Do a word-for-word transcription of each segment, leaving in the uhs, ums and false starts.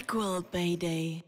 Equal Pay Day.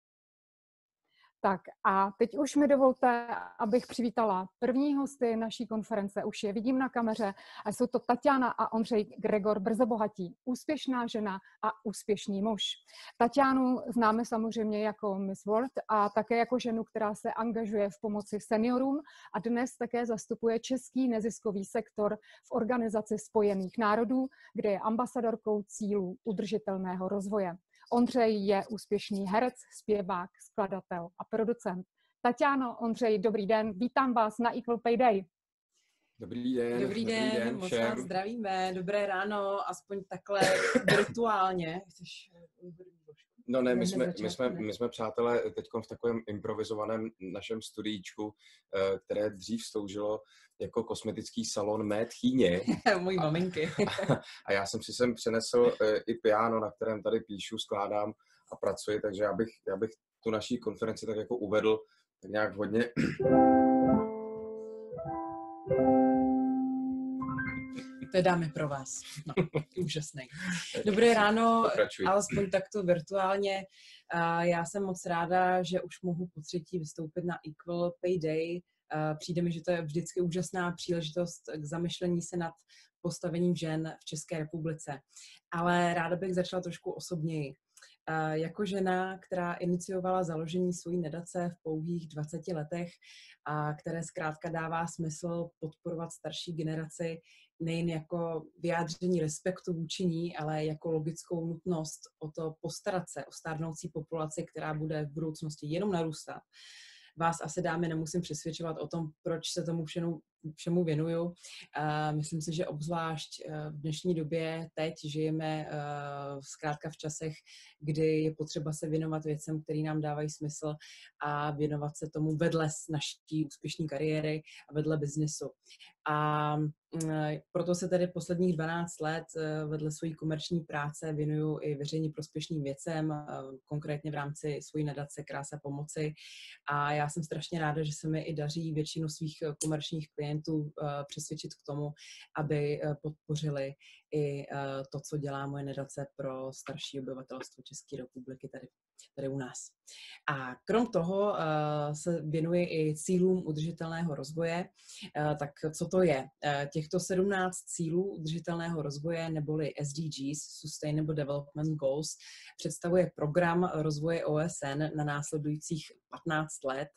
Tak a teď už mi dovolte, abych přivítala první hosty naší konference. Už je vidím na kameře a jsou to Tatiana a Ondřej Gregor Brzobohatí. Úspěšná žena a úspěšný muž. Tatianu známe samozřejmě jako Miss World a také jako ženu, která se angažuje v pomoci seniorům a dnes také zastupuje český neziskový sektor v Organizaci spojených národů, kde je ambasadorkou cílů udržitelného rozvoje. Ondřej je úspěšný herec, zpěvák, skladatel a producent. Tatiano, Ondřej, dobrý den, vítám vás na Equal Pay Day. Dobrý den, dobrý den, dobrý den moc všem. vás zdravíme, dobré ráno, aspoň takhle virtuálně. Chceš... No ne, my jsme, my jsme, my jsme přátelé teď v takovém improvizovaném našem studiíčku, které dřív sloužilo jako kosmetický salon mé tchýně. Mojí maminky. A, a já jsem si sem přenesl i piano, na kterém tady píšu, skládám a pracuji, takže já bych, já bych tu naší konferenci tak jako uvedl tak nějak hodně... To dáme pro vás. No, úžasný. Dobré ráno, Pokračuj. alespoň takto virtuálně. Já jsem moc ráda, že už mohu po třetí vystoupit na Equal Pay Day. Přijde mi, že to je vždycky úžasná příležitost k zamyšlení se nad postavením žen v České republice. Ale ráda bych začala trošku osobněji. Jako žena, která iniciovala založení svojí nadace v pouhých dvaceti letech, a které zkrátka dává smysl podporovat starší generaci nejen jako vyjádření respektu vůči ní, ale jako logickou nutnost o to postarat se o stárnoucí populaci, která bude v budoucnosti jenom narůstat. Vás asi, dámy, nemusím přesvědčovat o tom, proč se tomu všemu, všemu věnuju. Myslím si, že obzvlášť v dnešní době teď žijeme zkrátka v časech, kdy je potřeba se věnovat věcem, které nám dávají smysl a věnovat se tomu vedle naší úspěšné kariéry a vedle biznesu. A proto se tedy posledních dvanáct let vedle své komerční práce věnuju i veřejně prospěšným věcem, konkrétně v rámci své nadace Krása pomoci. A já jsem strašně ráda, že se mi i daří většinu svých komerčních klientů přesvědčit k tomu, aby podpořili i to, co dělá moje nadace pro starší obyvatelstvo České republiky tady, tady u nás. A krom toho se věnuji i cílům udržitelného rozvoje. Tak co to je? Těchto sedmnáct cílů udržitelného rozvoje neboli S D Gs, Sustainable Development Goals, představuje program rozvoje O S N na následujících patnáct let,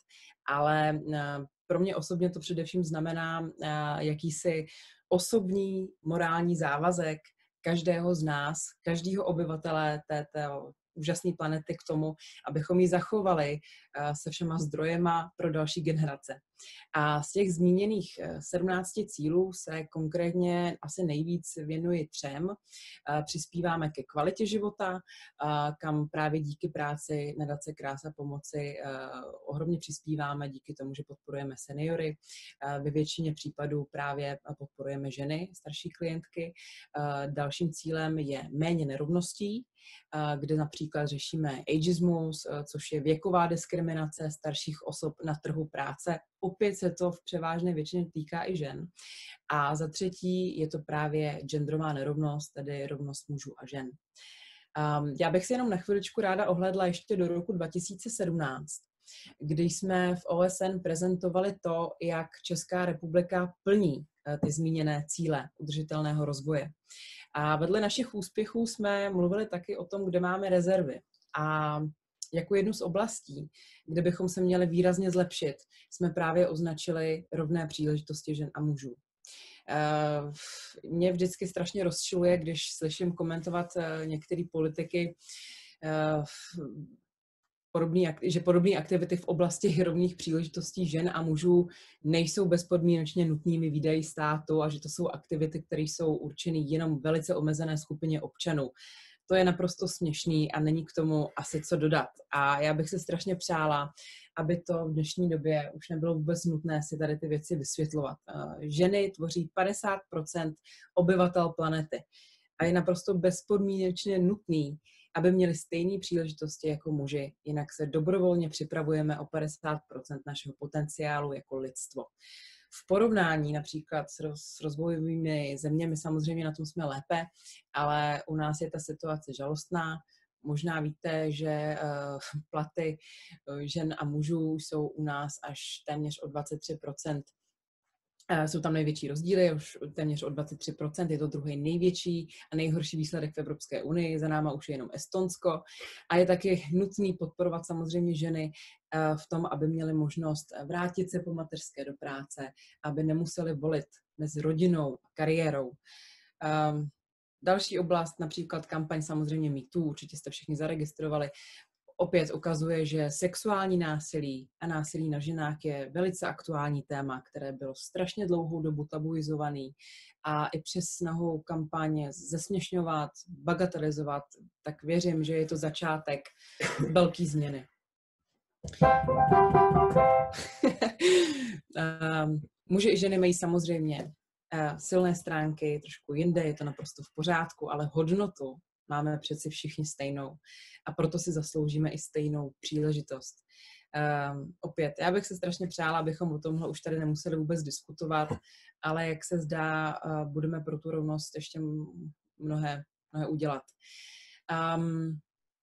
ale pro mě osobně to především znamená jakýsi osobní morální závazek každého z nás, každého obyvatele této úžasné planety k tomu, abychom ji zachovali se všema zdrojema pro další generace. A z těch zmíněných sedmnácti cílů se konkrétně asi nejvíc věnuji třem. Přispíváme ke kvalitě života, kam právě díky práci nadace Krása pomoci ohromně přispíváme díky tomu, že podporujeme seniory. Ve většině případů právě podporujeme ženy, starší klientky. Dalším cílem je méně nerovností, kde například řešíme ageismus, což je věková diskriminace starších osob na trhu práce. Opět se to v převážné většině týká i žen. A za třetí je to právě genderová nerovnost, tedy rovnost mužů a žen. Um, já bych si jenom na chviličku ráda ohlédla ještě do roku dva tisíce sedmnáct, kdy jsme v O S N prezentovali to, jak Česká republika plní ty zmíněné cíle udržitelného rozvoje. A vedle našich úspěchů jsme mluvili taky o tom, kde máme rezervy. A jako jednu z oblastí, kde bychom se měli výrazně zlepšit, jsme právě označili rovné příležitosti žen a mužů. Mě vždycky strašně rozčiluje, když slyším komentovat některé politiky, Podobný, že podobné aktivity v oblasti rovných příležitostí žen a mužů nejsou bezpodmínečně nutnými výdaji státu a že to jsou aktivity, které jsou určeny jenom velice omezené skupině občanů. To je naprosto směšný a není k tomu asi co dodat. A já bych se strašně přála, aby to v dnešní době už nebylo vůbec nutné si tady ty věci vysvětlovat. Ženy tvoří padesát procent obyvatel planety a je naprosto bezpodmínečně nutný, aby měli stejné příležitosti jako muži, jinak se dobrovolně připravujeme o padesát procent našeho potenciálu jako lidstvo. V porovnání například s, roz, s rozvojovými zeměmi samozřejmě na tom jsme lépe, ale u nás je ta situace žalostná. možná víte, že platy žen a mužů jsou u nás až téměř o dvacet tři procent. Jsou tam největší rozdíly, už téměř o dvacet tři procent, je to druhý největší a nejhorší výsledek v Evropské unii, za náma už je jenom Estonsko. A je taky nutný podporovat samozřejmě ženy v tom, aby měly možnost vrátit se po mateřské do práce, aby nemuseli volit mezi rodinou a kariérou. Um, další oblast, například kampaň samozřejmě MeToo, určitě jste všichni zaregistrovali, opět ukazuje, že sexuální násilí a násilí na ženách je velice aktuální téma, které bylo strašně dlouhou dobu tabuizovaný a i přes snahu kampaně zesměšňovat, bagatelizovat, tak věřím, že je to začátek velké změny. Muži i ženy mají samozřejmě silné stránky, trošku jinde, je to naprosto v pořádku, ale hodnotu máme přeci všichni stejnou a proto si zasloužíme i stejnou příležitost. Um, opět, já bych se strašně přála, abychom o tomhle už tady nemuseli vůbec diskutovat, ale jak se zdá, uh, budeme pro tu rovnost ještě mnohé, mnohé udělat. Um,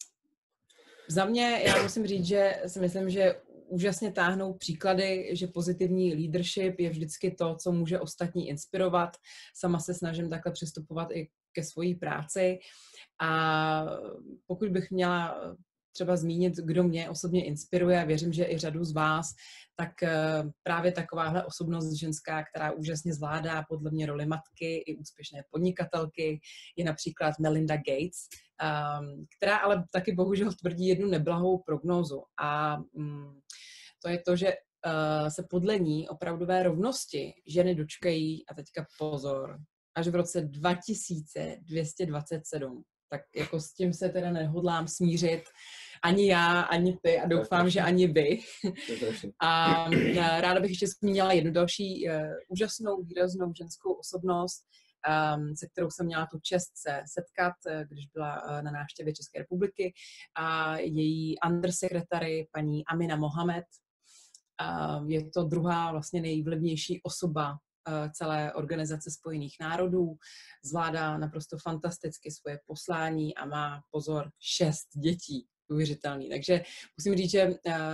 za mě, já musím říct, že si myslím, že úžasně táhnou příklady, že pozitivní leadership je vždycky to, co může ostatní inspirovat. Sama se snažím takhle přistupovat i ke svojí práci. A pokud bych měla třeba zmínit, kdo mě osobně inspiruje, a věřím, že i řadu z vás, tak právě takováhle osobnost ženská, která úžasně zvládá podle mě roli matky i úspěšné podnikatelky, je například Melinda Gates, která ale taky bohužel tvrdí jednu neblahou prognózu. A to je to, že se podle ní opravdové rovnosti ženy dočkají, a teďka pozor, až v roce dva tisíce dvě stě dvacet sedm. Tak jako s tím se teda nehodlám smířit ani já, ani ty a doufám, že ani vy. A ráda bych ještě zmínila jednu další uh, úžasnou, výraznou ženskou osobnost, um, se kterou jsem měla tu čest se setkat, když byla uh, na návštěvě České republiky, a její undersekretary, paní Amina Mohamed. Uh, je to druhá vlastně nejvlivnější osoba celé Organizace spojených národů, zvládá naprosto fantasticky svoje poslání a má, pozor, šest dětí. Uvěřitelný. Takže musím říct, že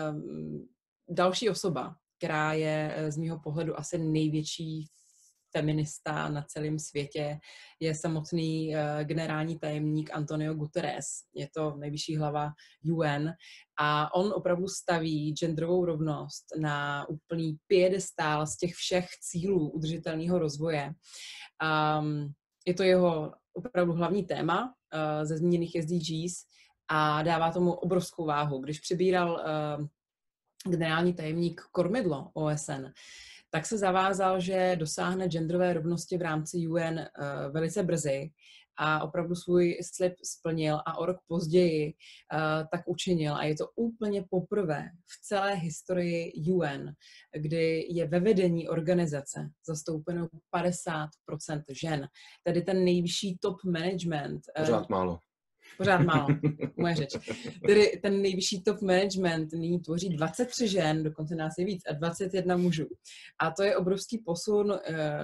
další osoba, která je z mého pohledu asi největší feminista na celém světě, je samotný generální tajemník Antonio Guterres. Je to nejvyšší hlava U N a on opravdu staví genderovou rovnost na úplný piedestál z těch všech cílů udržitelného rozvoje. Um, je to jeho opravdu hlavní téma uh, ze zmíněných S D Gs a dává tomu obrovskou váhu. Když přibíral uh, generální tajemník kormidlo O S N, tak se zavázal, že dosáhne genderové rovnosti v rámci U N uh, velice brzy a opravdu svůj slib splnil a o rok později uh, tak učinil. A je to úplně poprvé v celé historii U N, kdy je ve vedení organizace zastoupeno padesát procent žen. Tedy ten nejvyšší top management. Pořád uh, málo. Pořád málo, moje řeč. Tedy ten nejvyšší top management nyní tvoří dvacet tři žen, dokonce nás je víc, a dvacet jedna mužů. A to je obrovský posun,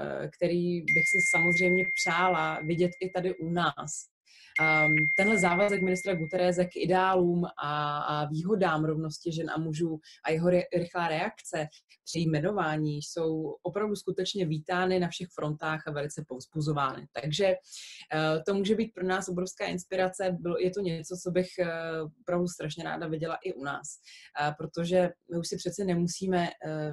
který bych si samozřejmě přála vidět i tady u nás. Um, tenhle závazek ministra Guterrese k ideálům a, a výhodám rovnosti žen a mužů a jeho re, rychlá reakce při jmenování jsou opravdu skutečně vítány na všech frontách a velice povzbuzovány. Takže uh, to může být pro nás obrovská inspirace. Bylo, je to něco, co bych uh, opravdu strašně ráda viděla i u nás, uh, protože my už si přece nemusíme uh,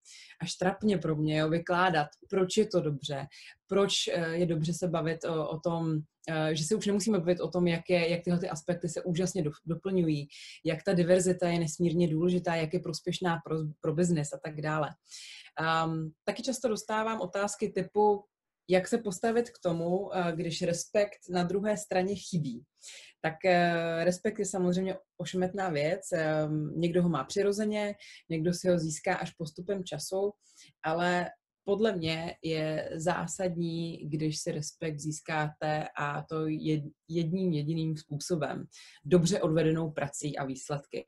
až trapně pro mě jo, vykládat, proč je to dobře, proč je dobře se bavit o, o tom, že se už nemusíme bavit o tom, jak, je, jak tyhle ty aspekty se úžasně do, doplňují, jak ta diverzita je nesmírně důležitá, jak je prospěšná pro, pro biznes a tak dále. Um, taky často dostávám otázky typu, jak se postavit k tomu, když respekt na druhé straně chybí. Tak respekt je samozřejmě ošemetná věc. Někdo ho má přirozeně, někdo si ho získá až postupem času, ale podle mě je zásadní, když si respekt získáte, a to jedním jediným způsobem. Dobře odvedenou prací a výsledky.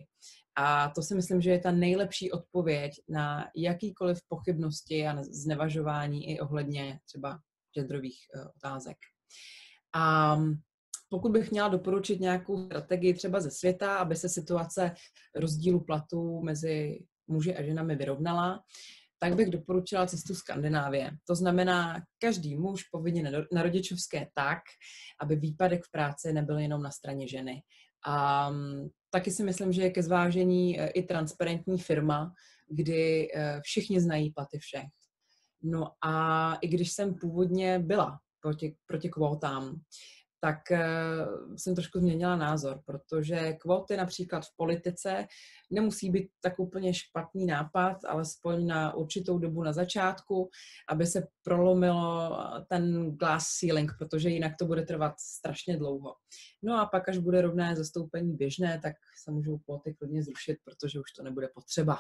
A to si myslím, že je ta nejlepší odpověď na jakýkoliv pochybnosti a znevažování i ohledně třeba genderových otázek. A pokud bych měla doporučit nějakou strategii třeba ze světa, aby se situace rozdílu platů mezi muži a ženami vyrovnala, tak bych doporučila cestu Skandinávie. To znamená, každý muž povinně na rodičovské tak, aby výpadek v práci nebyl jenom na straně ženy. A taky si myslím, že je ke zvážení i transparentní firma, kdy všichni znají platy všech. No a i když jsem původně byla proti, proti kvótám, tak uh, jsem trošku změnila názor, protože kvóty například v politice nemusí být tak úplně špatný nápad, alespoň na určitou dobu na začátku, aby se prolomilo ten glass ceiling, protože jinak to bude trvat strašně dlouho. No a pak, až bude rovné zastoupení běžné, tak se můžou kvóty klidně zrušit, protože už to nebude potřeba.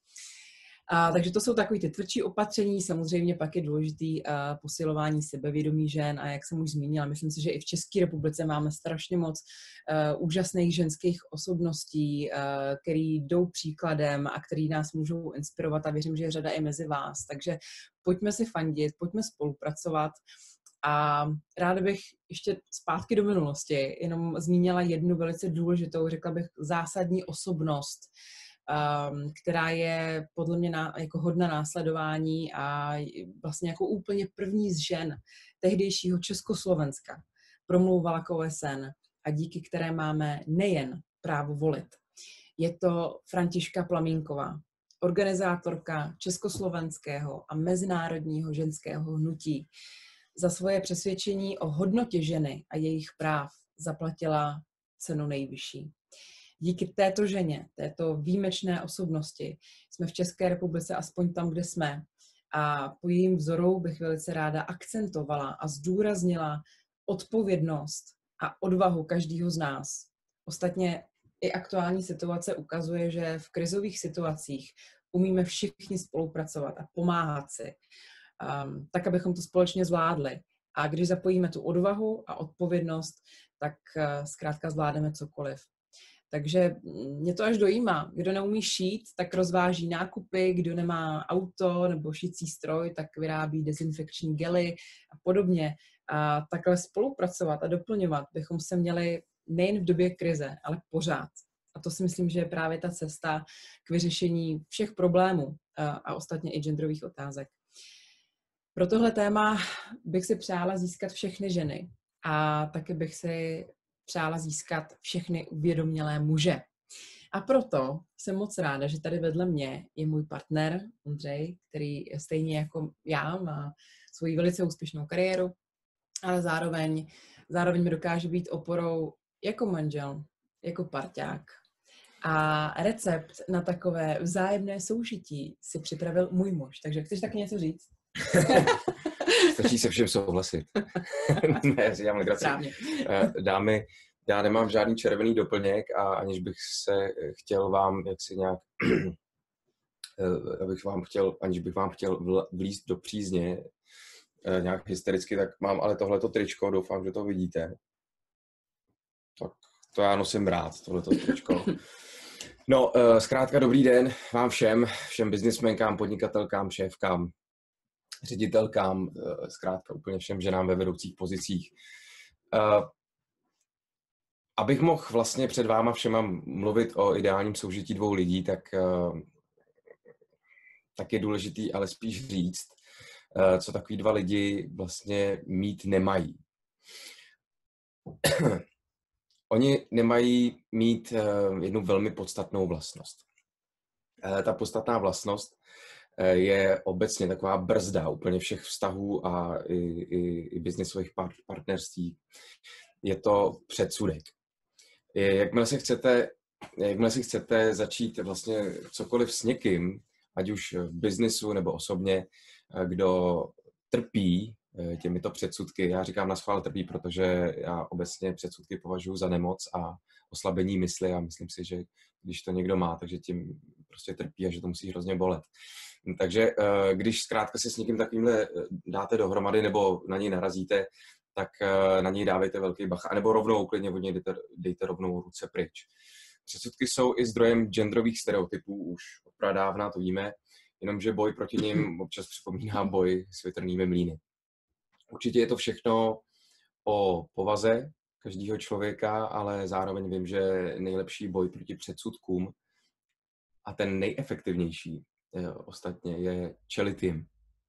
A, takže to jsou takový ty tvrdší opatření, samozřejmě pak je důležitý a, posilování sebevědomí žen a jak jsem už zmínila, myslím si, že i v České republice máme strašně moc a, úžasných ženských osobností, a, který jdou příkladem a který nás můžou inspirovat a věřím, že je řada i mezi vás. Takže pojďme si fandit, pojďme spolupracovat. A ráda bych ještě zpátky do minulosti jenom zmínila jednu velice důležitou, řekla bych zásadní osobnost, Um, která je podle mě na, jako hodna následování a vlastně jako úplně první z žen tehdejšího Československa promlouvala k O S N a díky které máme nejen právo volit. Je to Františka Plamínková, organizátorka československého a mezinárodního ženského hnutí. Za svoje přesvědčení o hodnotě ženy a jejich práv zaplatila cenu nejvyšší. Díky této ženě, této výjimečné osobnosti jsme v České republice aspoň tam, kde jsme. A po jejím vzoru bych velice ráda akcentovala a zdůraznila odpovědnost a odvahu každého z nás. Ostatně i aktuální situace ukazuje, že v krizových situacích umíme všichni spolupracovat a pomáhat si, um, tak, abychom to společně zvládli. A když zapojíme tu odvahu a odpovědnost, tak uh, zkrátka zvládneme cokoliv. Takže mě to až dojímá. Kdo neumí šít, tak rozváží nákupy, kdo nemá auto nebo šicí stroj, tak vyrábí dezinfekční gely a podobně. A takhle spolupracovat a doplňovat bychom se měli nejen v době krize, ale pořád. A to si myslím, že je právě ta cesta k vyřešení všech problémů a, a ostatně i genderových otázek. Pro tohle téma bych si přála získat všechny ženy a taky bych si přála získat všechny uvědomělé muže. A proto jsem moc ráda, že tady vedle mě je můj partner Ondřej, který stejně jako já má svoji velice úspěšnou kariéru, ale zároveň, zároveň mi dokáže být oporou jako manžel, jako parťák. A recept na takové vzájemné soužití si připravil můj muž. Takže chceš taky něco říct? Stačí se všem souhlasit. Ne, říkám legraci. Dámy, já nemám žádný červený doplněk a aniž bych se chtěl vám jaksi nějak, abych vám chtěl, aniž bych vám chtěl vlízt do přízně nějak hystericky, tak mám ale tohleto tričko, doufám, že to vidíte. Tak to já nosím rád, tohleto tričko. No, zkrátka dobrý den vám všem, všem biznismenkám, podnikatelkám, šéfkám, ředitelkám, zkrátka úplně všem ženám ve vedoucích pozicích. Abych mohl vlastně před váma všema mluvit o ideálním soužití dvou lidí, tak, tak je důležitý ale spíš říct, co takový dva lidi vlastně mít nemají. Oni nemají mít jednu velmi podstatnou vlastnost. Ta podstatná vlastnost je obecně taková brzda úplně všech vztahů a i, i, i biznisových partnerství. Je to předsudek. Jakmile si chcete, jakmile si chcete začít vlastně cokoliv s někým, ať už v biznisu nebo osobně, kdo trpí těmito předsudky. Já říkám naschvál trpí, protože já obecně předsudky považuji za nemoc a oslabení mysli a myslím si, že když to někdo má, takže tím prostě trpí a že to musí hrozně bolet. Takže když zkrátka si s někým takovýmhle dáte dohromady nebo na něj narazíte, tak na něj dávejte velký bacha, anebo rovnou klidně od něj dejte, dejte rovnou ruce pryč. Předsudky jsou i zdrojem genderových stereotypů, už od pradávna to víme, jenomže boj proti nim občas připomíná boj s větrnými mlýny. Určitě je to všechno o povaze každého člověka, ale zároveň vím, že nejlepší boj proti předsudkům a ten nejefektivnější ostatně je čelit jim.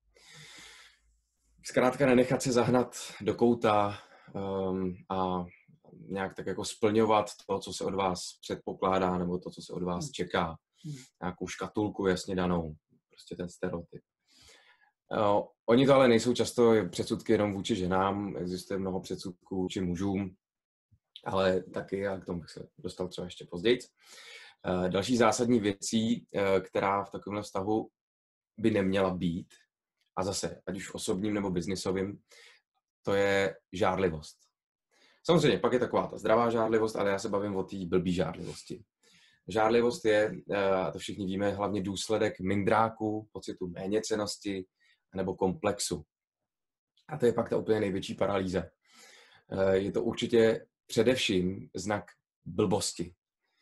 Zkrátka nenechat se zahnat do kouta um, a nějak tak jako splňovat to, co se od vás předpokládá, nebo to, co se od vás čeká. Nějakou škatulku jasně danou. Prostě ten stereotyp. Uh, oni to ale nejsou často předsudky jenom vůči ženám, existuje mnoho předsudků vůči mužům, ale taky, já k tomu bych se dostal třeba ještě později. Uh, další zásadní věcí, uh, která v takovém vztahu by neměla být, a zase, ať už osobním nebo biznisovým, to je žárlivost. Samozřejmě, pak je taková ta zdravá žárlivost, ale já se bavím o té blbý žárlivosti. Žárlivost je, a to všichni víme, hlavně důsledek mindráku, pocitu méněcennosti nebo komplexu. A to je pak ta úplně největší paralýza. Je to určitě především znak blbosti.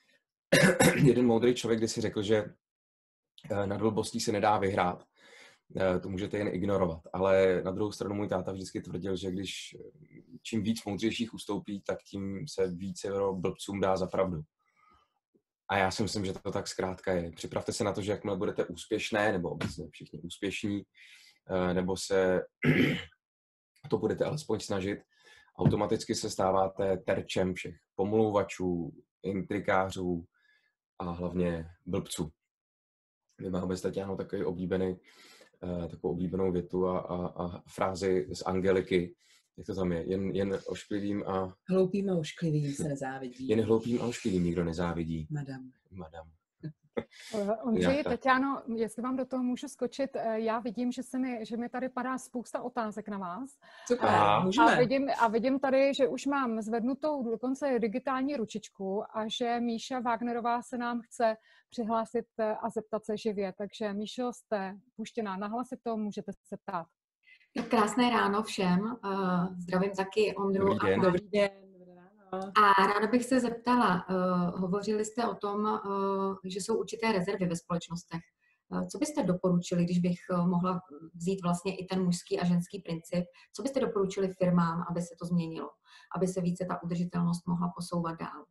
Jeden moudrý člověk kdysi řekl, že nad blbostí se nedá vyhrát. To můžete jen ignorovat. Ale na druhou stranu můj táta vždycky tvrdil, že když čím víc moudřejších ustoupí, tak tím se více blbcům dá za pravdu. A já si myslím, že to tak zkrátka je. Připravte se na to, že jakmile budete úspěšné, nebo obecně všichni úspěšní, nebo se to budete alespoň snažit, automaticky se stáváte terčem všech pomlouvačů, intrikářů a hlavně blbců. My máme s Tatianou takový oblíbený, takovou oblíbenou větu a, a, a frázi z Angeliky. Jak to tam je? Jen, jen ošklivým a... Hloupým a ošklivým se nezávidí. Jen hloupým a ošklivým nikdo nezávidí. Madam. Madam. Ondřej, Tatiano, jestli vám do toho můžu skočit, já vidím, že, se mi, že mi tady padá spousta otázek na vás. Super, a, můžeme. A vidím, a vidím tady, že už mám zvednutou dokonce digitální ručičku a že Míša Wagnerová se nám chce přihlásit a zeptat se živě. Takže Míšo, jste puštěná na hlasito, můžete se ptát. Tak krásné ráno všem. Zdravím taky Ondru. Dobrý den. A Dobrý den. A ráda bych se zeptala, uh, hovořili jste o tom, uh, že jsou určité rezervy ve společnostech. Uh, co byste doporučili, když bych uh, mohla vzít vlastně i ten mužský a ženský princip, co byste doporučili firmám, aby se to změnilo, aby se více ta udržitelnost mohla posouvat dál?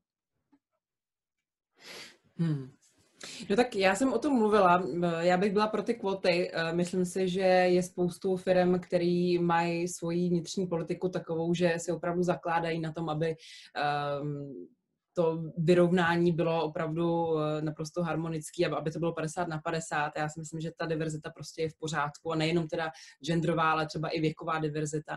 Hmm. No tak já jsem o tom mluvila, já bych byla pro ty kvóty. Myslím si, že je spoustu firm, který mají svoji vnitřní politiku takovou, že si opravdu zakládají na tom, aby um, to vyrovnání bylo opravdu naprosto harmonické, aby to bylo padesát na padesát. Já si myslím, že ta diverzita prostě je v pořádku a nejenom teda genderová, ale třeba i věková diverzita.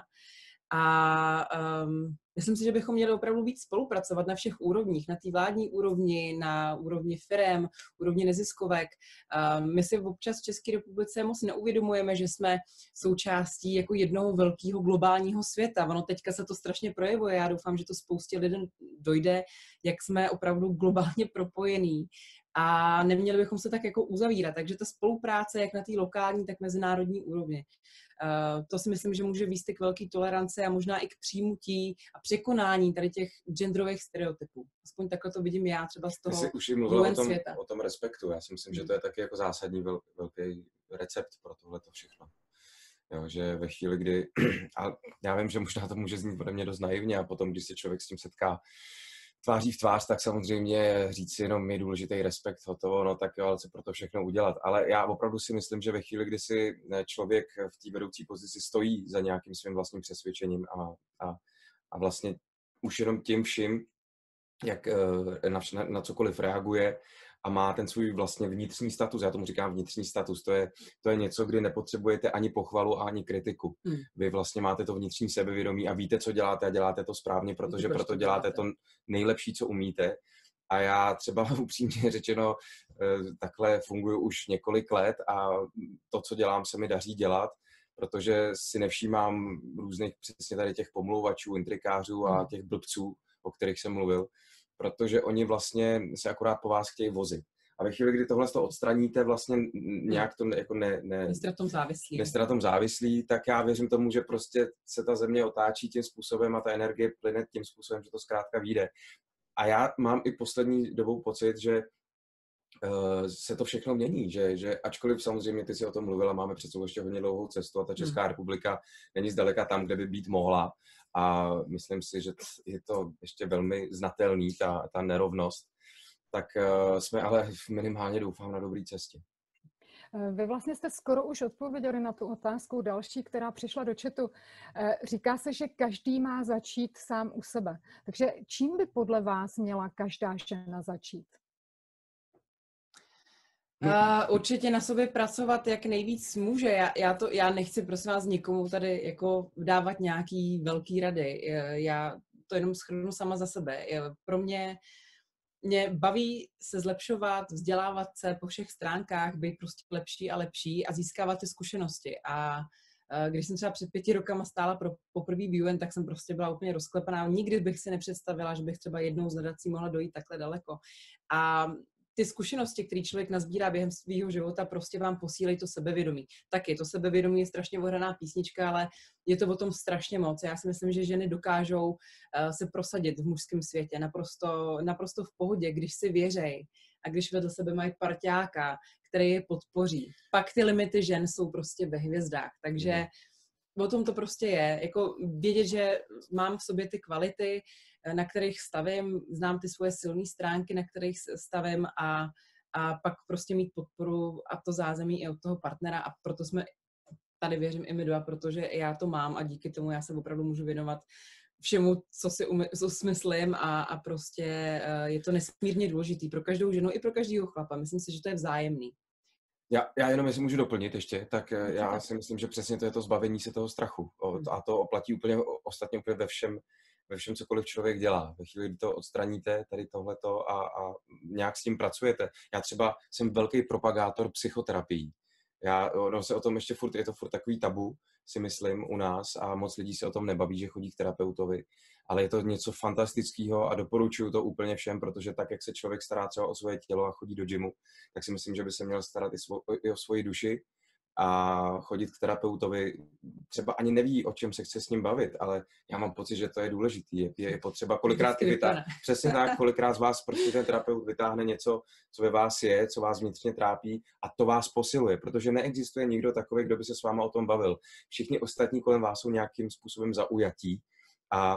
A um, myslím si, že bychom měli opravdu víc spolupracovat na všech úrovních, na té vládní úrovni, na úrovni firem, úrovni neziskovek. Um, my si občas v České republice moc neuvědomujeme, že jsme součástí jako jednoho velkého globálního světa. Ono teďka se to strašně projevuje. Já doufám, že to spoustě lidem dojde, jak jsme opravdu globálně propojení. A neměli bychom se tak jako uzavírat. Takže ta spolupráce jak na té lokální, tak mezinárodní úrovni. Uh, to si myslím, že může vést k velké toleranci a možná i k přijmutí a překonání tady těch genderových stereotypů. Aspoň takhle to vidím já třeba z toho už jsi mluvila o tom, světa. o tom respektu. Já si myslím, že to je taky jako zásadní vel, velký recept pro tohleto všechno. Jo, že ve chvíli, kdy... A já vím, že možná to může znít ode mě dost naivně a potom, když se člověk s tím setká tváří v tvář, tak samozřejmě říct si jenom je důležitý respekt, hotovo, no tak jo, ale co pro to všechno udělat. Ale já opravdu si myslím, že ve chvíli, kdy si člověk v té vedoucí pozici stojí za nějakým svým vlastním přesvědčením a, a, a vlastně už jenom tím vším, jak na, na, na cokoliv reaguje a má ten svůj vlastně vnitřní status, já tomu říkám vnitřní status, to je, to je něco, kdy nepotřebujete ani pochvalu a ani kritiku. Hmm. Vy vlastně máte to vnitřní sebevědomí a víte, co děláte a děláte to správně, protože to proto děláte to nejlepší, co umíte. A já třeba upřímně řečeno takhle funguji už několik let a to, co dělám, se mi daří dělat, protože si nevšímám různých přesně tady těch pomlouvačů, intrikářů a těch blbců, o kterých jsem mluvil, protože oni vlastně se akorát po vás chtějí vozit. A ve chvíli, kdy tohle to odstraníte, vlastně nějak to jako ne... ne Nejste na tom závislí. Nejste na tom závislí, tak já věřím tomu, že prostě se ta země otáčí tím způsobem a ta energie plyne tím způsobem, že to zkrátka vyjde. A já mám i poslední dobou pocit, že se to všechno mění, že, že ačkoliv samozřejmě ty si o tom mluvila, máme před sebou ještě hodně dlouhou cestu a ta Česká hmm. republika není zdaleka tam, kde by být mohla a myslím si, že je to ještě velmi znatelný, ta, ta nerovnost, tak uh, jsme ale minimálně doufám na dobré cestě. Vy vlastně jste skoro už odpověděli na tu otázku další, která přišla do chatu. Říká se, že každý má začít sám u sebe. Takže čím by podle vás měla každá žena začít? Uh, určitě na sobě pracovat, jak nejvíc může. Já, já, to, já nechci, prosím vás, nikomu tady jako dávat nějaký velký rady. Já to jenom shrnu sama za sebe. Pro mě Mě baví se zlepšovat, vzdělávat se po všech stránkách, být prostě lepší a lepší a získávat ty zkušenosti. A když jsem třeba před pěti rokama stála pro poprvé B U N, tak jsem prostě byla úplně rozklepaná. Nikdy bych si nepředstavila, že bych třeba jednou z nadací mohla dojít takhle daleko. A ty zkušenosti, které člověk nazbírá během svého života, prostě vám posílají to sebevědomí. Taky to sebevědomí je strašně ohraná písnička, ale je to o tom strašně moc. Já si myslím, že ženy dokážou uh, se prosadit v mužském světě naprosto, naprosto v pohodě, když si věřej a když vedle sebe mají parťáka, který je podpoří. Pak ty limity žen jsou prostě ve hvězdách. Takže o tom to prostě je. Jako vědět, že mám v sobě ty kvality, na kterých stavím, znám ty svoje silné stránky, na kterých stavím a, a pak prostě mít podporu a to zázemí i od toho partnera a proto jsme tady, věřím, i my dva, protože já to mám a díky tomu já se opravdu můžu věnovat všemu, co si umy, co smyslím a, a prostě je to nesmírně důležitý pro každou ženu i pro každého chlapa. Myslím si, že to je vzájemný. Já, já jenom, jestli můžu doplnit ještě, tak já si myslím, že přesně to je to zbavení se toho strachu. A to oplatí úplně ostatně úplně ve všem, ve všem, cokoliv člověk dělá. Ve chvíli, kdy to odstraníte, tady tohleto a, a nějak s tím pracujete. Já třeba jsem velký propagátor psychoterapii. Já, no, se o tom ještě furt, je to furt takový tabu, si myslím, u nás a moc lidí se o tom nebaví, že chodí k terapeutovi. Ale je to něco fantastického a doporučuju to úplně všem, protože tak, jak se člověk stará třeba o svoje tělo a chodí do gymu, tak si myslím, že by se měl starat i, svo, i o svoji duši a chodit k terapeutovi. Třeba ani neví, o čem se chce s ním bavit, ale já mám pocit, že to je důležitý. Je, je potřeba kolikrát vytáhne. Přesně tak, kolikrát z vás prostě ten terapeut vytáhne něco, co ve vás je, co vás vnitřně trápí a to vás posiluje, protože neexistuje nikdo takový, kdo by se s váma o tom bavil. Všichni ostatní kolem vás jsou nějakým způsobem zaujatí a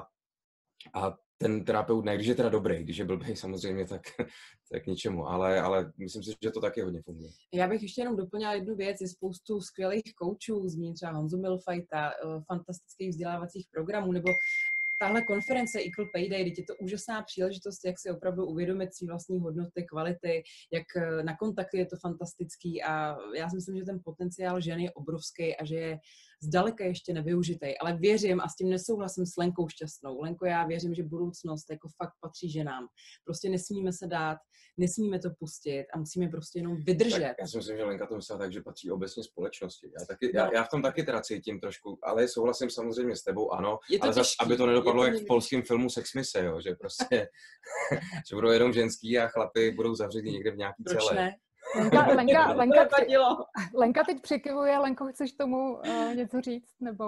A ten terapeut, ne, když je teda dobrý, když je blbý samozřejmě, tak, tak k ničemu, ale, ale myslím si, že to taky hodně funguje. Já bych ještě jenom doplnila jednu věc, je spoustu skvělých koučů, zmíním třeba Honzu Milfajta, fantastických vzdělávacích programů, nebo tahle konference Equal Pay Day, je to úžasná příležitost, jak si opravdu uvědomit si vlastní hodnoty, kvality, jak na kontakty je to fantastický a já si myslím, že ten potenciál žen je obrovský a že je zdaleka ještě nevyužitej, ale věřím a s tím nesouhlasím s Lenkou Šťastnou. Lenko, já věřím, že budoucnost jako fakt patří ženám. Prostě nesmíme se dát, nesmíme to pustit a musíme prostě jenom vydržet. Tak já si myslím, že Lenka to myslela tak, že patří obecně společnosti. Já, taky, já, já v tom taky teda cítím trošku, ale souhlasím samozřejmě s tebou, ano, ale zas, aby to nedopadlo to jak v polském filmu Sex Mise, jo, že prostě že budou jenom ženský a chlapy budou zavření někde v nějaký Proč celé. Ne? Lenka, Lenka, Lenka, při, Lenka teď přikivuje. Lenko, chceš tomu uh, něco říct? Nebo...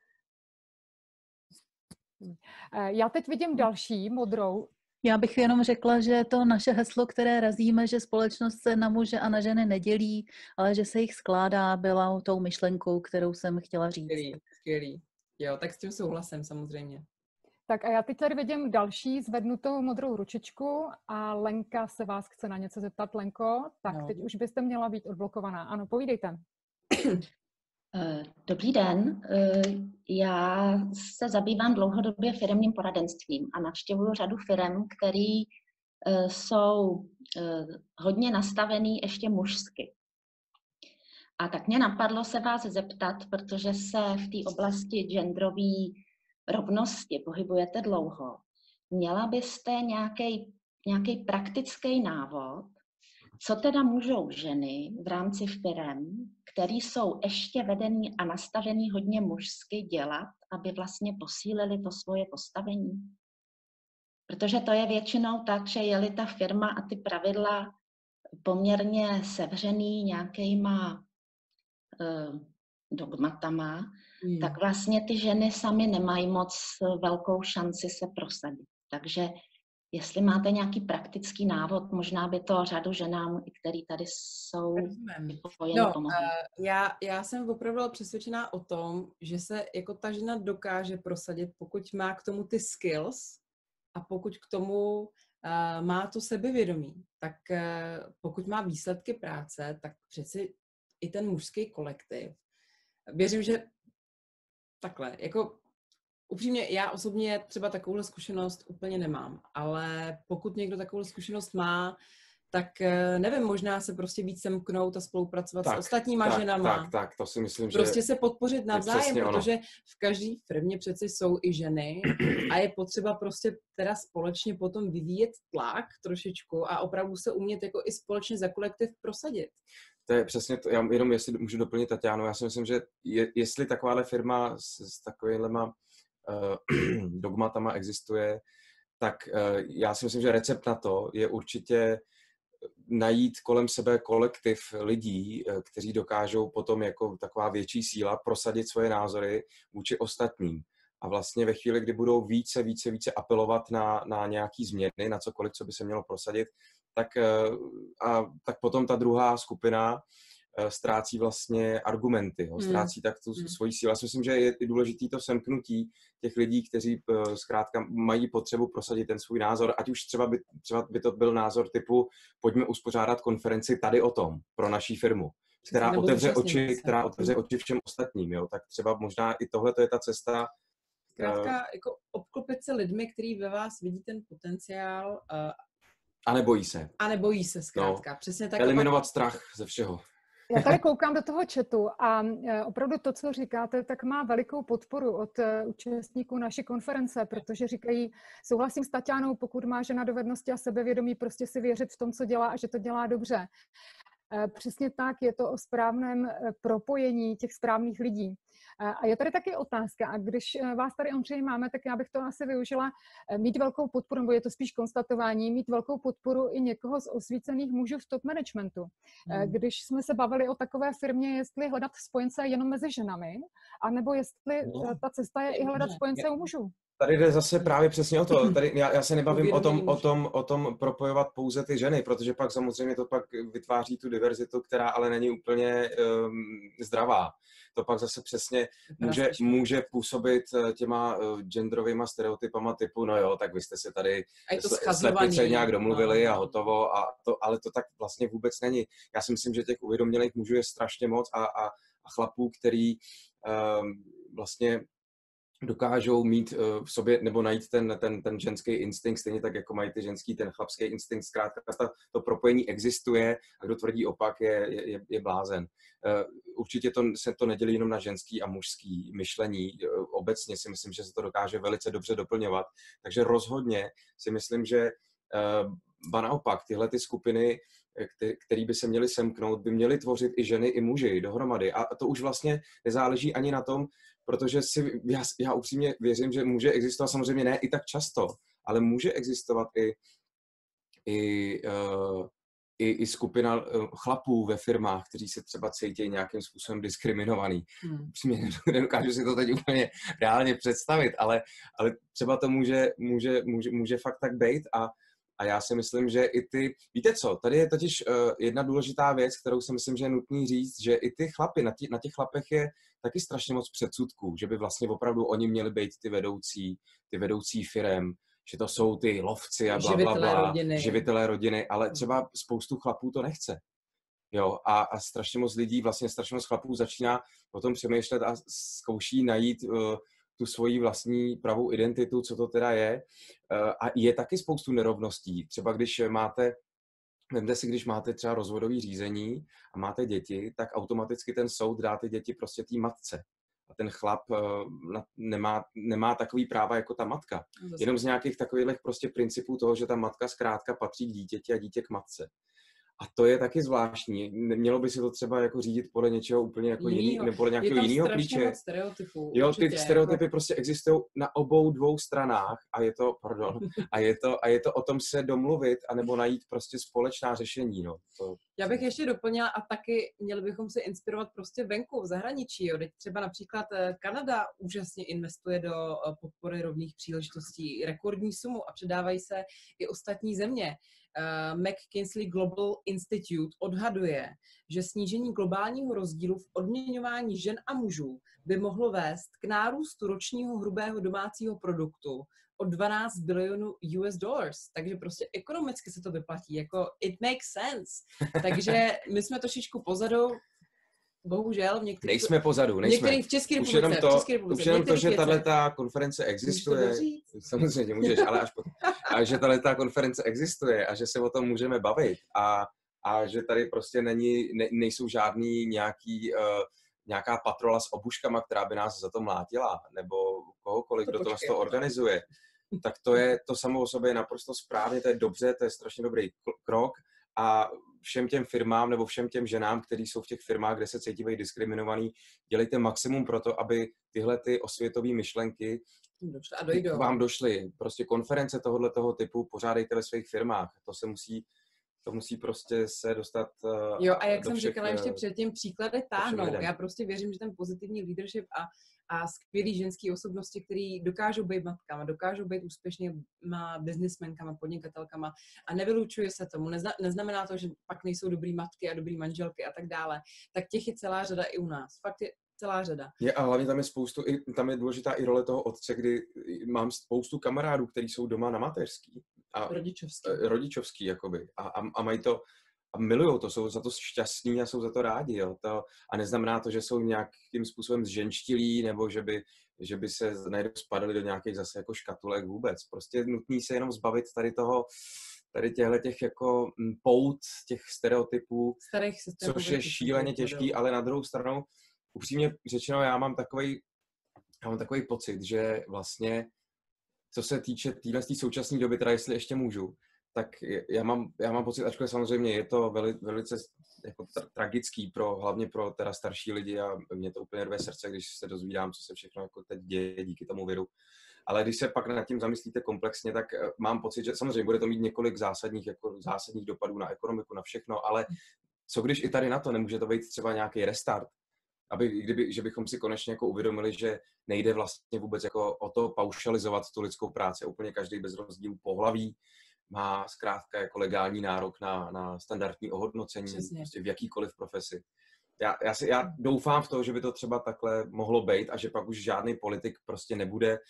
Uh, já teď vidím další modrou. Já bych jenom řekla, že to naše heslo, které razíme, že společnost se na muže a na ženy nedělí, ale že se jich skládá, byla tou myšlenkou, kterou jsem chtěla říct. Skvělý, skvělý. Jo, tak s tím souhlasím samozřejmě. Tak a já teď tady vidím další zvednutou modrou ručičku a Lenka se vás chce na něco zeptat. Lenko, tak no. Teď už byste měla být odblokovaná. Ano, povídejte. Dobrý den. Já se zabývám dlouhodobě firemním poradenstvím a navštěvuju řadu firem, které jsou hodně nastavený ještě mužsky. A tak mě napadlo se vás zeptat, protože se v té oblasti genderové rovnosti pohybujete dlouho. Měla byste nějaký, nějaký praktický návod, co teda můžou ženy v rámci firem, které jsou ještě vedený a nastavený hodně mužsky, dělat, aby vlastně posílili to svoje postavení? Protože to je většinou tak, že je-li ta firma a ty pravidla poměrně sevřený nějakýma uh, dogmatama, hmm. tak vlastně ty ženy sami nemají moc velkou šanci se prosadit. Takže jestli máte nějaký praktický návod, možná by to řadu ženám, který tady jsou vypojeny, no, pomohlo. Uh, já, já jsem opravdu přesvědčená o tom, že se jako ta žena dokáže prosadit, pokud má k tomu ty skills a pokud k tomu uh, má to sebevědomí. Tak uh, pokud má výsledky práce, tak přeci i ten mužský kolektiv. Věřím, že takhle, jako upřímně, já osobně třeba takovouhle zkušenost úplně nemám, ale pokud někdo takovou zkušenost má, tak nevím, možná se prostě víc semknout a spolupracovat tak, s ostatníma tak, ženama. Tak, tak, to si myslím, prostě že... Prostě se podpořit navzájem, protože ono. v každé firmě přeci jsou i ženy a je potřeba prostě teda společně potom vyvíjet tlak trošičku a opravdu se umět jako i společně za kolektiv prosadit. To je přesně to, já jenom jestli můžu doplnit Tatianu, já si myslím, že je, jestli takováhle firma s, s takovýhlema uh, dogmatama existuje, tak uh, já si myslím, že recept na to je určitě najít kolem sebe kolektiv lidí, kteří dokážou potom jako taková větší síla prosadit svoje názory vůči ostatním. A vlastně ve chvíli, kdy budou více, více, více apelovat na, na nějaký změny, na cokoliv, co by se mělo prosadit, tak, a, tak potom ta druhá skupina ztrácí vlastně argumenty, jo, ztrácí tak tu svoji sílu. Já si myslím, že je důležité to semknutí těch lidí, kteří zkrátka mají potřebu prosadit ten svůj názor, ať už třeba by, třeba by to byl názor typu pojďme uspořádat konferenci tady o tom pro naší firmu, která otevře oči, která otevře oči všem ostatním, jo, tak třeba možná i tohle to je ta cesta. Zkrátka jako obklopit se lidmi, kteří ve vás vidí ten potenciál uh, a nebojí se. A nebojí se zkrátka. No, přesně tak. Eliminovat strach ze všeho. Já tady koukám do toho chatu a opravdu to, co říkáte, tak má velikou podporu od účastníků naší konference, protože říkají, souhlasím s Tatianou, pokud má žena dovednosti a sebevědomí, prostě si věřit v tom, co dělá a že to dělá dobře. Přesně tak, je to o správném propojení těch správných lidí. A je tady taky otázka, a když vás tady, Ondřej, máme, tak já bych to asi využila, mít velkou podporu, nebo je to spíš konstatování, mít velkou podporu i někoho z osvícených mužů v top managementu. Hmm. Když jsme se bavili o takové firmě, jestli hledat spojence jenom mezi ženami, anebo jestli no. ta cesta je i hledat spojence u mužů. Tady jde zase právě přesně o to. Tady já, já se nebavím o tom, o, tom, o tom propojovat pouze ty ženy, protože pak samozřejmě to pak vytváří tu diverzitu, která ale není úplně um, zdravá. To pak zase přesně může, může působit těma uh, genderovýma stereotypama typu, no jo, tak vy jste se tady slepice nějak domluvili a hotovo, a to, ale to tak vlastně vůbec není. Já si myslím, že těch uvědomělých mužů je strašně moc a, a, a chlapů, který um, vlastně dokážou mít uh, v sobě, nebo najít ten, ten, ten ženský instinkt, stejně tak, jako mají ty ženský, ten chlapský instinkt, zkrátka to propojení existuje a kdo tvrdí opak, je, je, je blázen. Uh, určitě to, se to nedělí jenom na ženský a mužský myšlení. Uh, obecně si myslím, že se to dokáže velice dobře doplňovat. Takže rozhodně si myslím, že uh, ba naopak, tyhle ty skupiny, které by se měly semknout, by měly tvořit i ženy, i muži dohromady. A to už vlastně nezáleží ani na tom, protože si, já, já upřímně věřím, že může existovat, samozřejmě ne i tak často, ale může existovat i, i, uh, i, i skupina uh, chlapů ve firmách, kteří se třeba cítí nějakým způsobem diskriminovaný. Hmm. Upřímně nedokážu si to teď úplně reálně představit, ale, ale třeba to může, může, může, může fakt tak být a A já si myslím, že i ty... Víte co, tady je totiž uh, jedna důležitá věc, kterou si myslím, že je nutný říct, že i ty chlapy, na, tě, na těch chlapech je taky strašně moc předsudků, že by vlastně opravdu oni měli být ty vedoucí, ty vedoucí firem, že to jsou ty lovci a blablabla, živitelé rodiny, ale třeba spoustu chlapů to nechce. Jo, a, a strašně moc lidí, vlastně strašně moc chlapů začíná o tom přemýšlet a zkouší najít uh, tu svoji vlastní pravou identitu, co to teda je. A je taky spoustu nerovností. Třeba když máte, vemte si, když máte třeba rozvodové řízení a máte děti, tak automaticky ten soud dá ty děti prostě té matce. A ten chlap nemá, nemá takový práva jako ta matka. Jenom z nějakých takových prostě principů toho, že ta matka zkrátka patří k dítěti a dítě k matce. A to je taky zvláštní. Mělo by se to třeba jako řídit podle něčeho úplně jako jiný, nebo podle nějakého jiného klíče. Jo, ty stereotypy jako... prostě existují na obou dvou stranách a je to, pardon, a je to, a je to o tom se domluvit anebo najít prostě společná řešení, no. To... Já bych ještě doplnila a taky měli bychom se inspirovat prostě venku, v zahraničí. Jo. Teď třeba například Kanada úžasně investuje do podpory rovných příležitostí rekordní sumu a předávají se i ostatní země. Uh, McKinsey Global Institute odhaduje, že snížení globálního rozdílu v odměňování žen a mužů by mohlo vést k nárůstu ročního hrubého domácího produktu o dvanáct bilionů U S dollars. Takže prostě ekonomicky se to vyplatí. Jako it makes sense. Takže my jsme trošičku pozadu. Bohužel v některých... Nejsme pozadu, nejsme. Některých v České republice. Už jenom to, v České republice, už jenom to že tato konference existuje. Samozřejmě můžeš, ale až potom. A že tato konference existuje a že se o tom můžeme bavit a, a že tady prostě není, ne, nejsou žádný nějaký, uh, nějaká patrola s obuškama, která by nás za to mlátila, nebo kohokoliv, to kdo to, to organizuje. Tak to je, to samo o sobě je naprosto správně, to je dobře, to je strašně dobrý krok a všem těm firmám nebo všem těm ženám, kteří jsou v těch firmách, kde se cítí být diskriminovaný, dělejte maximum pro to, aby tyhle ty osvětové myšlenky k vám došly. Prostě konference tohohle toho typu pořádejte ve svých firmách. To se musí, to musí prostě se dostat. Jo, a jak jsem všech, říkala ještě předtím, příklady táhnou. Já prostě věřím, že ten pozitivní leadership a a skvělý ženský osobnosti, který dokážou být matkama, dokážou být úspěšnýma businessmenkama, podnikatelkama a nevylučuje se tomu. Nezna, neznamená to, že pak nejsou dobrý matky a dobrý manželky a tak dále. Tak těch je celá řada i u nás. Fakt je celá řada. Je, a hlavně tam je spoustu, tam je důležitá i role toho otce, kdy mám spoustu kamarádů, kteří jsou doma na mateřský. A rodičovský. Rodičovský, jakoby. A, a, a mají to a milujou to, jsou za to šťastní a jsou za to rádi. Jo. To, a neznamená to, že jsou nějakým způsobem zženštilí nebo že by, že by se najednou spadali do nějakých zase jako škatulek vůbec. Prostě nutný se jenom zbavit tady toho, tady těchto těch jako pout, těch stereotypů, což je šíleně těžký, ale na druhou stranu, upřímně řečeno, já mám takový, já mám takový pocit, že vlastně, co se týče téhle současné doby, teda jestli ještě můžu, tak já mám, já mám pocit, ačkoliv samozřejmě je to veli, velice jako tra- tragický, pro, hlavně pro teda starší lidi a mě to úplně rve srdce, když se dozvídám, co se všechno jako teď děje díky tomu viru. Ale když se pak nad tím zamyslíte komplexně, tak mám pocit, že samozřejmě bude to mít několik zásadních, jako zásadních dopadů na ekonomiku, na všechno, ale co když i tady na to nemůže to být třeba nějaký restart, aby, kdyby, že bychom si konečně jako uvědomili, že nejde vlastně vůbec jako o to paušalizovat tu lidskou práci, úplně každý bez rozdílu pohlaví, má zkrátka jako legální nárok na, na standardní ohodnocení prostě v jakýkoliv profesi. Já, já, si, já doufám v to, že by to třeba takhle mohlo být a že pak už žádný politik prostě nebude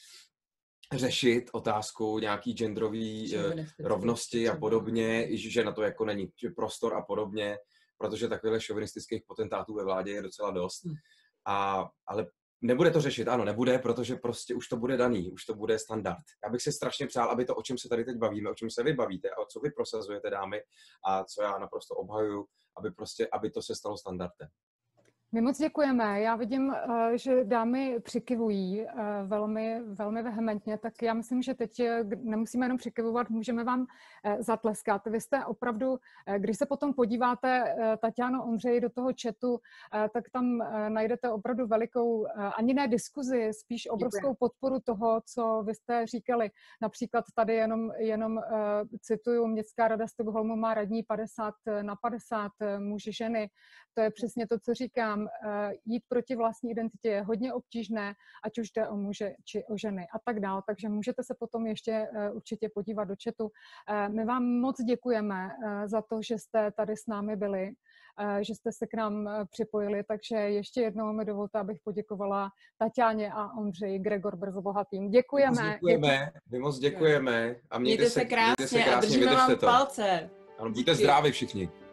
řešit otázku nějaký genderový eh, rovnosti a podobně, že na to jako není prostor a podobně, protože takovýchhle šovinistických potentátů ve vládě je docela dost. A, ale nebude to řešit, ano, nebude, protože prostě už to bude daný, už to bude standard. Já bych si strašně přál, aby to, o čem se tady teď bavíme, o čem se vy bavíte a co vy prosazujete, dámy, a co já naprosto obhajuju, aby prostě, aby to se stalo standardem. My moc děkujeme. Já vidím, že dámy přikyvují velmi, velmi vehementně, tak já myslím, že teď nemusíme jenom přikyvovat, můžeme vám zatleskat. Vy jste opravdu, když se potom podíváte, Taťáno, Ondřej, do toho chatu, tak tam najdete opravdu velikou, ani ne diskuzi, spíš obrovskou podporu toho, co vy jste říkali. Například tady jenom, jenom cituju, Městská rada Stockholmu má radní padesát na padesát, muži, ženy. To je přesně to, co říkám. Jít proti vlastní identitě je hodně obtížné, ať už jde o muže či o ženy a tak dál. Takže můžete se potom ještě určitě podívat do chatu. My vám moc děkujeme za to, že jste tady s námi byli, že jste se k nám připojili. Takže ještě jednou mi dovolte, abych poděkovala Taťáně a Ondřeji Gregor Brzobohatým. Děkujeme. Moc děkujeme. My moc děkujeme. A mějte, mějte se krásně, mějte se krásně a držíme vám palce. Ano, buďte zdraví všichni.